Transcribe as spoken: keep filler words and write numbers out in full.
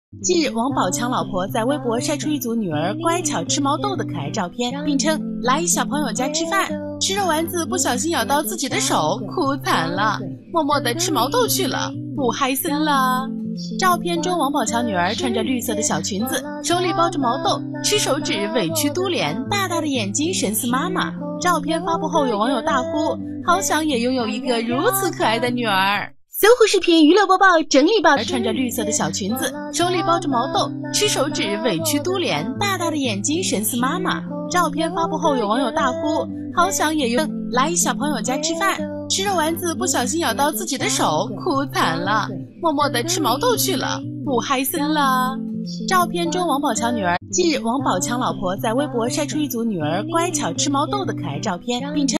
近日，王宝强老婆在微博晒出一组女儿乖巧吃毛豆的可爱照片，并称来小朋友家吃饭，吃肉丸子不小心咬到自己的手，哭惨了，默默地吃毛豆去了，不嗨森了。照片中，王宝强女儿穿着绿色的小裙子，手里抱着毛豆，吃手指委屈嘟脸，大大的眼睛神似妈妈。照片发布后，有网友大呼：好想也拥有一个如此可爱的女儿。搜狐视频娱乐播报整理报，穿着绿色的小裙子，手里抱着毛豆，吃手指委屈嘟脸，大大的眼睛神似妈妈。照片发布后，有网友大呼：好想也拥来小朋友家吃饭，吃肉丸子不小心咬到自己的手，哭惨了，默默地吃毛豆去了，不嗨森了。照片中，王宝强女儿近日，王宝强老婆在微博晒出一组女儿乖巧吃毛豆的可爱照片，并称